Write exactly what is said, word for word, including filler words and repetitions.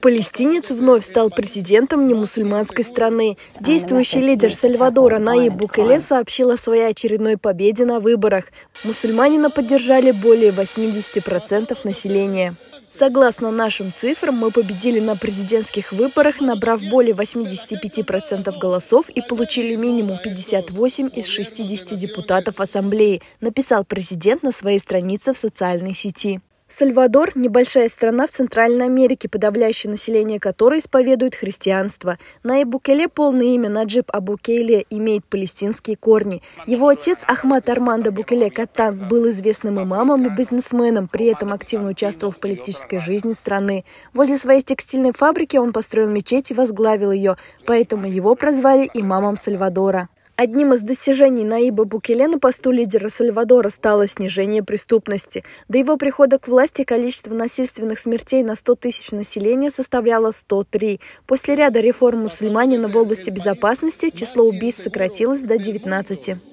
Палестинец вновь стал президентом немусульманской страны. Действующий лидер Сальвадора Наиб Букеле сообщил о своей очередной победе на выборах. Мусульманина поддержали более восьмидесяти процентов населения. Согласно нашим цифрам, мы победили на президентских выборах, набрав более восьмидесяти пяти процентов голосов и получили минимум пятьдесят восемь из шестидесяти депутатов Ассамблеи, написал президент на своей странице в социальной сети. Сальвадор – небольшая страна в Центральной Америке, подавляющее население которой исповедует христианство. Наиб Букеле, полное имя Наджиб Абукейле, имеет палестинские корни. Его отец Ахмад Армандо Букеле Каттан был известным имамом и бизнесменом, при этом активно участвовал в политической жизни страны. Возле своей текстильной фабрики он построил мечеть и возглавил ее, поэтому его прозвали имамом Сальвадора. Одним из достижений Наиба Букеле на посту лидера Сальвадора стало снижение преступности. До его прихода к власти количество насильственных смертей на сто тысяч населения составляло сто три. После ряда реформ мусульманина в области безопасности число убийств сократилось до девятнадцати.